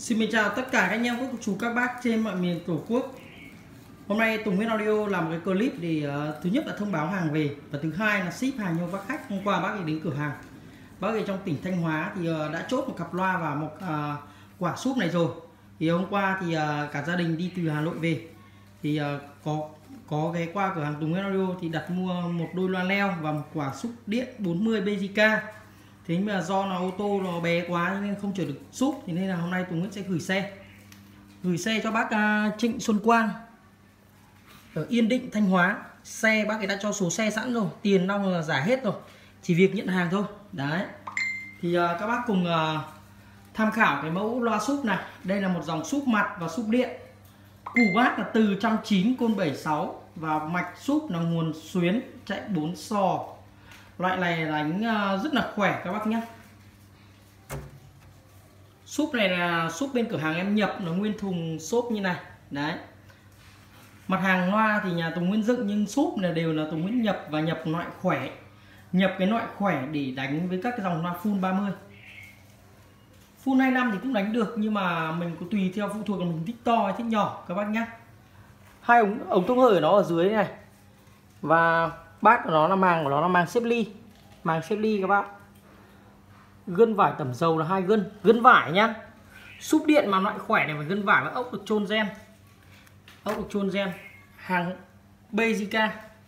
Xin chào tất cả các anh em các chú các bác trên mọi miền Tổ quốc. Hôm nay Tùng Nguyễn Audio làm một cái clip để thứ nhất là thông báo hàng về và thứ hai là ship hàng cho bác khách. Hôm qua bác ấy đến cửa hàng, bác ấy trong tỉnh Thanh Hóa thì đã chốt một cặp loa và một quả súp này rồi. Thì hôm qua thì cả gia đình đi từ Hà Nội về thì có ghé qua cửa hàng Tùng Nguyễn Audio thì đặt mua một đôi loa leo và một quả súp điện 40 BJK. Thế nhưng mà do là ô tô nó bé quá nên không chở được súp, thì nên là hôm nay Tùng Nguyễn sẽ gửi xe cho bác Trịnh Xuân Quang ở Yên Định, Thanh Hóa. Xe bác ấy đã cho số xe sẵn rồi, tiền nong là giả hết rồi, chỉ việc nhận hàng thôi. Đấy thì các bác cùng tham khảo cái mẫu loa súp này. Đây là một dòng súp mặt và súp điện. Củ bát là từ 109 côn 76 và mạch súp là nguồn xuyến chạy 4 sò. Loại này đánh rất là khỏe các bác nhé. Súp này là súp bên cửa hàng em nhập, nó nguyên thùng xốp như này. Đấy. Mặt hàng loa thì nhà Tùng Nguyễn dựng, nhưng súp này đều là Tùng Nguyễn nhập và nhập loại khỏe. Nhập cái loại khỏe để đánh với các cái dòng loa full 30. Full 25 thì cũng đánh được, nhưng mà mình có tùy theo phụ thuộc là mình thích to hay thích nhỏ các bác nhé. Hai ống thông hơi của nó ở dưới này. Và bát của nó là màng xếp ly. Màng xếp ly các bác. Gân vải tẩm dầu là 2 gân. Gân vải nhá. Súp điện mà loại khỏe này phải gân vải và ốc được chôn gen. Ốc được chôn gen. Hàng BJK.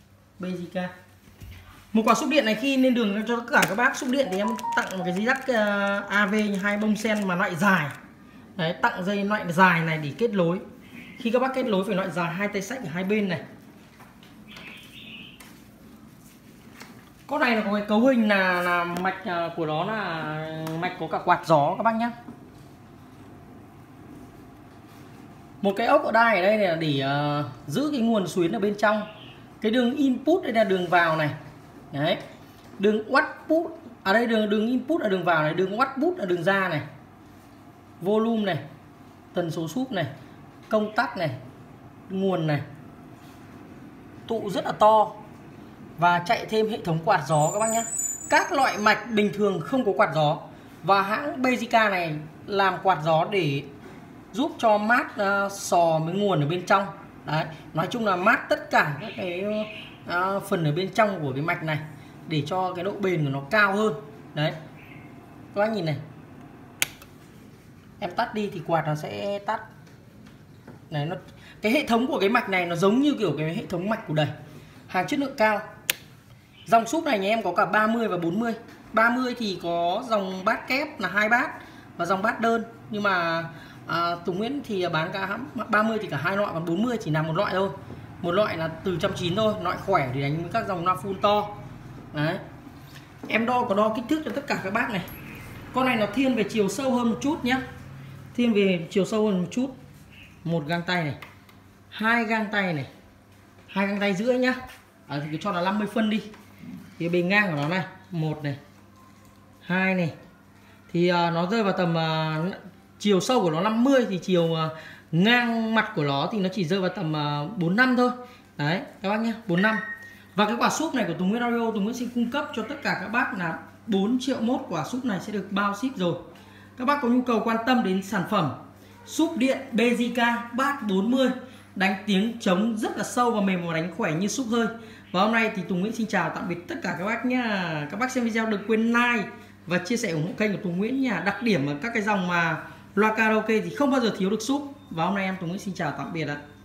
Một quả súp điện này khi lên đường cho tất cả các bác súp điện thì em tặng một cái dây dắt AV 2 bông sen mà loại dài. Đấy, tặng dây loại dài này để kết nối. Khi các bác kết nối phải loại dài, 2 tay xách ở hai bên này. Con này là có cái cấu hình là mạch của nó là mạch có cả quạt gió các bác nhé. Một cái ốc ở đai ở đây là để giữ cái nguồn xuyến ở bên trong. Cái đường input đây là đường vào này. Đấy. Đường output ở đây, đường input là đường vào này, đường output là đường ra này. Volume này, tần số súp này, công tắc này, nguồn này. Tụ rất là to. Và chạy thêm hệ thống quạt gió các bác nhé. Các loại mạch bình thường không có quạt gió. Và hãng BJK này làm quạt gió để giúp cho mát sò với nguồn ở bên trong. Đấy, nói chung là mát tất cả các cái phần ở bên trong của cái mạch này, để cho cái độ bền của nó cao hơn. Đấy, các bác nhìn này. Em tắt đi thì quạt nó sẽ tắt. Này, cái hệ thống của cái mạch này nó giống như kiểu cái hệ thống mạch của đẩy. Hàng chất lượng cao. Dòng súp này nhà em có cả 30 và 40. 30 thì có dòng bát kép là 2 bát và dòng bát đơn. Nhưng mà Tùng Nguyễn thì bán cả 30 thì cả hai loại, còn 40 chỉ làm một loại thôi. Một loại là từ 190 thôi, loại khỏe để đánh với các dòng loa full to. Đấy. Em có đo kích thước cho tất cả các bác này. Con này nó thiên về chiều sâu hơn một chút nhé. Thiên về chiều sâu hơn một chút. Một gang tay này, 2 gang tay này, 2 gang tay rưỡi nhá. Thì cứ cho là 50 phân đi. Thì bề ngang của nó này, 1 này, 2 này. Thì nó rơi vào tầm chiều sâu của nó 50, thì chiều ngang mặt của nó thì nó chỉ rơi vào tầm 45 thôi. Đấy các bác nhé, 45. Và cái quả súp này của Tùng Nguyễn Audio, Tùng Nguyễn xin cung cấp cho tất cả các bác là 4 triệu mốt quả súp này sẽ được bao ship rồi. Các bác có nhu cầu quan tâm đến sản phẩm súp điện BJK bát 40, đánh tiếng trống rất là sâu và mềm và đánh khỏe như súp hơi. Và hôm nay thì Tùng Nguyễn xin chào tạm biệt tất cả các bác nha. Các bác xem video đừng quên like và chia sẻ ủng hộ kênh của Tùng Nguyễn nha. Đặc điểm ở các cái dòng mà loa karaoke thì không bao giờ thiếu được súp. Và hôm nay em Tùng Nguyễn xin chào tạm biệt ạ.